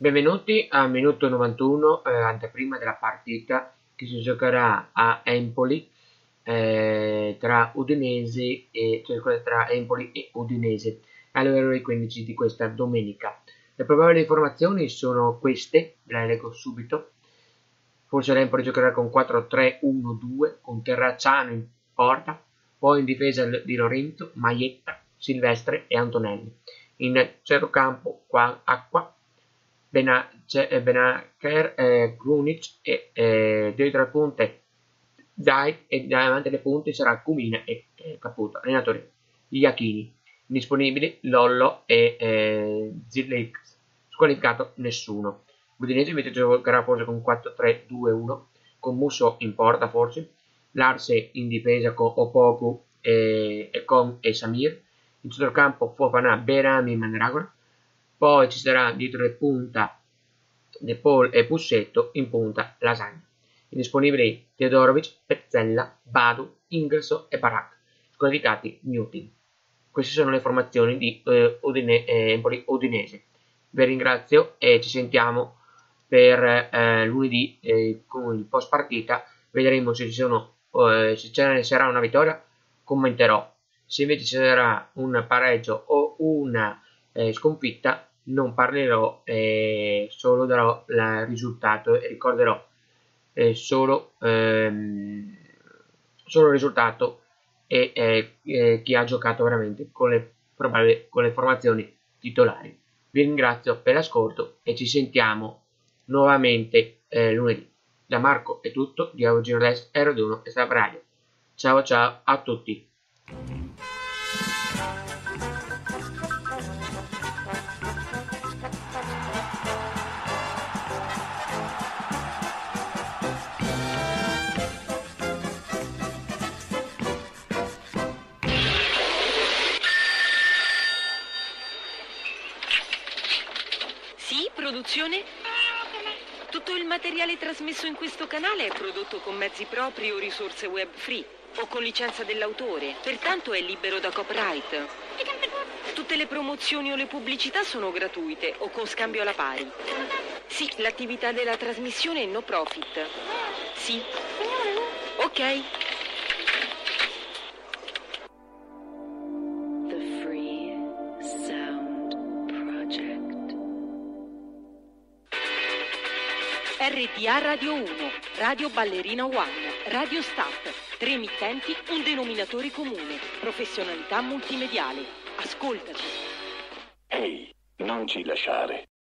Benvenuti al minuto 91, anteprima della partita che si giocherà a Empoli tra Udinese tra Empoli e Udinese alle ore 15 di questa domenica. Le probabili informazioni sono queste, ve le leggo subito. Forse l'Empoli giocherà con 4-3-1-2 con Terracciano in porta, poi in difesa di Lorenzo, Maietta, Silvestre e Antonelli. In centrocampo Acqua, Benacer, Krunic e dietro le punte Zai e davanti alle punte sarà Cumina e Caputo. Allenatori Iachini. Disponibili Lollo e Zirlik. Squalificato nessuno. L'Udinese invece giocherà forse con 4-3-2-1 con Musso in porta forse, Larse in difesa con Opoku e Samir, in centrocampo Fofana, Berami e Mandragora, poi ci sarà dietro le punta De Paul e Pussetto, in punta Lasagna. Indisponibili Teodorovic, Pezzella, Badu, Ingresso e Barak. Squalificati Newton. Queste sono le formazioni di Empoli Udinese. Vi ringrazio e ci sentiamo per lunedì con il post partita. Vedremo se se sarà una vittoria, commenterò. Se invece ci sarà un pareggio o una sconfitta, non parlerò, solo darò il risultato e ricorderò solo il risultato e chi ha giocato veramente con le formazioni titolari. Vi ringrazio per l'ascolto e ci sentiamo nuovamente lunedì. Da Marco è tutto, di oggi R1 e Stab Radio. Ciao ciao a tutti. Sì, produzione? Tutto il materiale trasmesso in questo canale è prodotto con mezzi propri o risorse web free o con licenza dell'autore, pertanto è libero da copyright. Tutte le promozioni o le pubblicità sono gratuite o con scambio alla pari. Sì, l'attività della trasmissione è no profit. Sì. Ok. The Free Sound Project. RTA Radio 1, Radio Ballerina One, Radio Staff, 3 emittenti, un denominatore comune, professionalità multimediale. Ascoltaci. Ehi, non ci lasciare.